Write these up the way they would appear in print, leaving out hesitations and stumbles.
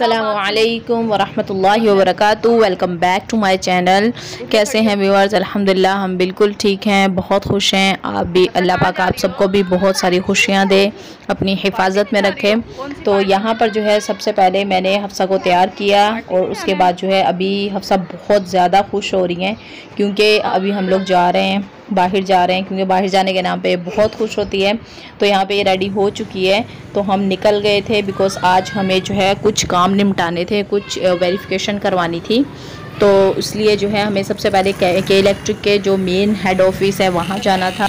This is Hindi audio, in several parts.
अस्सलामुअलैकुम वरहमतुल्लाहि वबरकातुहू। Welcome back to my channel. कैसे हैं व्यूअर्स? अल्हम्दुलिल्लाह हम बिल्कुल ठीक हैं, बहुत खुश हैं। आप भी, अल्लाह पाक आप सबको भी बहुत सारी खुशियां दे, अपनी हिफाजत में रखे। तो यहाँ पर जो है सबसे पहले मैंने हफ्सा को तैयार किया और उसके बाद जो है अभी हफ्सा बहुत ज़्यादा खुश हो रही हैं क्योंकि अभी हम लोग जा रहे हैं, बाहर जा रहे हैं, क्योंकि बाहर जाने के नाम पे बहुत खुश होती है। तो यहाँ पे ये रेडी हो चुकी है, तो हम निकल गए थे बिकॉज़ आज हमें जो है कुछ काम निपटाने थे, कुछ वेरिफिकेशन करवानी थी। तो इसलिए जो है हमें सबसे पहले के इलेक्ट्रिक के जो मेन हेड ऑफिस है वहाँ जाना था।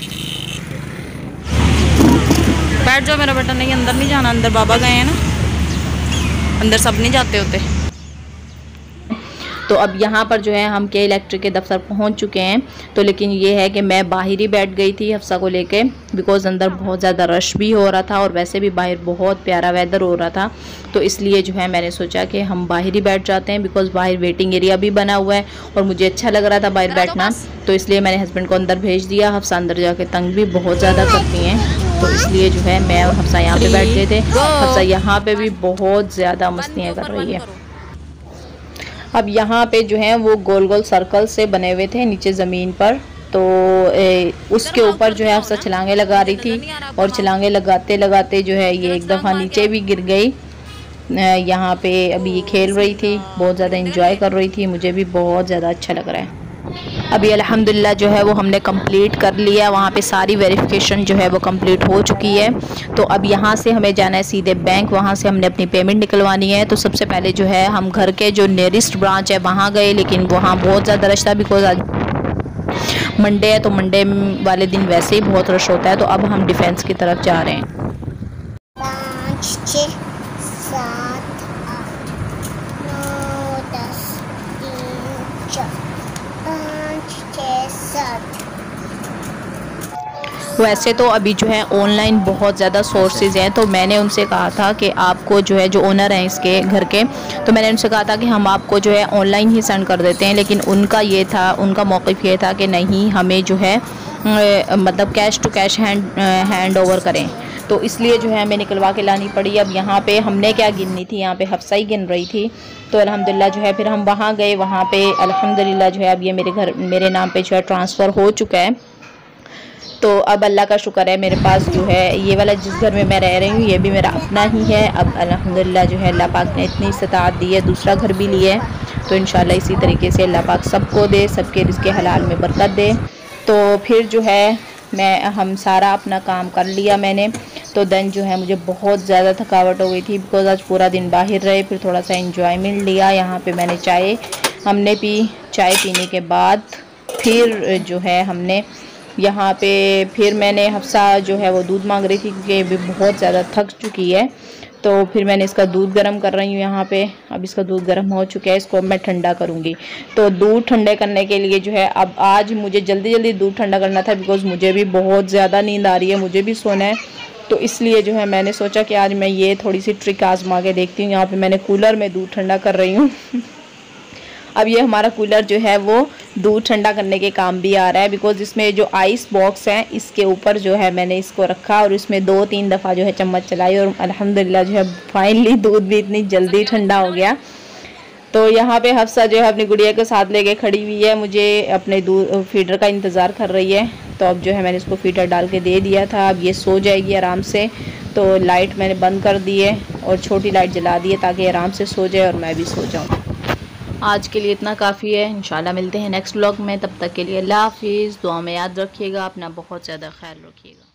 बैठ जाओ मेरा बेटा। नहीं, अंदर नहीं जाना, अंदर बाबा गए हैं ना, अंदर सब नहीं जाते होते। तो अब यहाँ पर जो है हम के इलेक्ट्रिक के दफ्तर पहुँच चुके हैं। तो लेकिन ये है कि मैं बाहर ही बैठ गई थी हफ्सा को लेके, बिकॉज़ अंदर बहुत ज़्यादा रश भी हो रहा था और वैसे भी बाहर बहुत प्यारा वेदर हो रहा था। तो इसलिए जो है मैंने सोचा कि हम बाहर ही बैठ जाते हैं, बिकॉज़ बाहर वेटिंग एरिया भी बना हुआ है और मुझे अच्छा लग रहा था बाहर बैठना। तो इसलिए मैंने हस्बैंड को अंदर भेज दिया। हफ्सा अंदर जाके तंग भी बहुत ज़्यादा करती हैं, तो इसलिए जो है मैं और हफ्सा यहाँ पर बैठ गए थे। हफ्सा यहाँ पर भी बहुत ज़्यादा मस्तियाँ कर रही है। अब यहाँ पे जो है वो गोल गोल सर्कल से बने हुए थे नीचे ज़मीन पर, तो उसके ऊपर जो है अफसा छलांगे लगा रही थी और छलांगे लगाते लगाते जो है ये एक दफ़ा नीचे भी गिर गई। यहाँ पे अभी ये खेल रही थी, बहुत ज़्यादा इंजॉय कर रही थी, मुझे भी बहुत ज़्यादा अच्छा लग रहा है। अभी अल्हम्दुलिल्लाह जो है वो हमने कंप्लीट कर लिया, वहाँ पे सारी वेरिफिकेशन जो है वो कंप्लीट हो चुकी है। तो अब यहाँ से हमें जाना है सीधे बैंक, वहाँ से हमने अपनी पेमेंट निकलवानी है। तो सबसे पहले जो है हम घर के जो नियरेस्ट ब्रांच है वहाँ गए, लेकिन वहाँ बहुत ज़्यादा रश था बिकॉज आज मंडे है, तो मंडे वाले दिन वैसे ही बहुत रश होता है। तो अब हम डिफेंस की तरफ जा रहे हैं। 5, 6, 7, 8, 9, 10, 3, 4, 5, 6, 7। वैसे तो अभी जो है ऑनलाइन बहुत ज़्यादा सोर्सेज हैं, तो मैंने उनसे कहा था कि आपको जो है जो ओनर हैं इसके घर के, तो मैंने उनसे कहा था कि हम आपको जो है ऑनलाइन ही सेंड कर देते हैं। लेकिन उनका मौक़िफ़ ये था कि नहीं, हमें जो है मतलब cash to cash hand over करें। तो इसलिए जो है हमें निकलवा के लानी पड़ी। अब यहाँ पे हमने क्या गिननी थी, यहाँ पे हफ्सा ही गिन रही थी। तो अल्हम्दुलिल्लाह जो है फिर हम वहाँ गए, वहाँ पे अल्हम्दुलिल्लाह जो है अब ये मेरे नाम पे जो है ट्रांसफ़र हो चुका है। तो अब अल्लाह का शुक्र है, मेरे पास जो है ये वाला जिस घर में मैं रह रही हूँ ये भी मेरा अपना ही है। अब अल्हम्दुलिल्लाह जो है अल्लाह पाक ने इतनी इस्तात दी है, दूसरा घर भी लिया है। तो इंशाल्लाह इसी तरीके से अल्लाह पाक सबको दे, सबके रिज़्क़े हलाल में बरकत दे। तो फिर जो है हम सारा अपना काम कर लिया मैंने। तो देन जो है मुझे बहुत ज़्यादा थकावट हो गई थी बिकॉज़ आज पूरा दिन बाहर रहे, फिर थोड़ा सा इंजॉयमेंट लिया। यहाँ पे मैंने हमने पी। चाय पीने के बाद फिर जो है हमने यहाँ पे फिर मैंने हफ्सा जो है वो दूध मांग रही थी क्योंकि भी बहुत ज़्यादा थक चुकी है। तो फिर मैंने इसका दूध गर्म कर रही हूँ यहाँ पे। अब इसका दूध गर्म हो चुका है, इसको अब मैं ठंडा करूँगी। तो दूध ठंडे करने के लिए जो है अब आज मुझे जल्दी जल्दी दूध ठंडा करना था बिकॉज़ मुझे भी बहुत ज़्यादा नींद आ रही है, मुझे भी सोना है। तो इसलिए जो है मैंने सोचा कि आज मैं ये थोड़ी सी ट्रिक आजमा के देखती हूँ। यहाँ पर मैंने कूलर में दूध ठंडा कर रही हूँ। अब ये हमारा कूलर जो है वो दूध ठंडा करने के काम भी आ रहा है बिकॉज़ इसमें जो आइस बॉक्स है इसके ऊपर जो है मैंने इसको रखा और इसमें 2-3 दफ़ा जो है चम्मच चलाई और अल्हम्दुलिल्लाह जो है फाइनली दूध भी इतनी जल्दी ठंडा हो गया। तो यहाँ पे हफ्सा जो है अपनी गुड़िया के साथ लेके खड़ी हुई है, मुझे अपने दूध फीडर का इंतज़ार कर रही है। तो अब जो है मैंने इसको फीडर डाल के दे दिया था, अब ये सो जाएगी आराम से। तो लाइट मैंने बंद कर दी है और छोटी लाइट जला दी है ताकि आराम से सो जाए और मैं भी सो जाऊँ। आज के लिए इतना काफ़ी है। इंशाल्लाह मिलते हैं नेक्स्ट व्लॉग में, तब तक के लिए अल्लाह हाफिज़। दुआ में याद रखिएगा, अपना बहुत ज़्यादा ख्याल रखिएगा।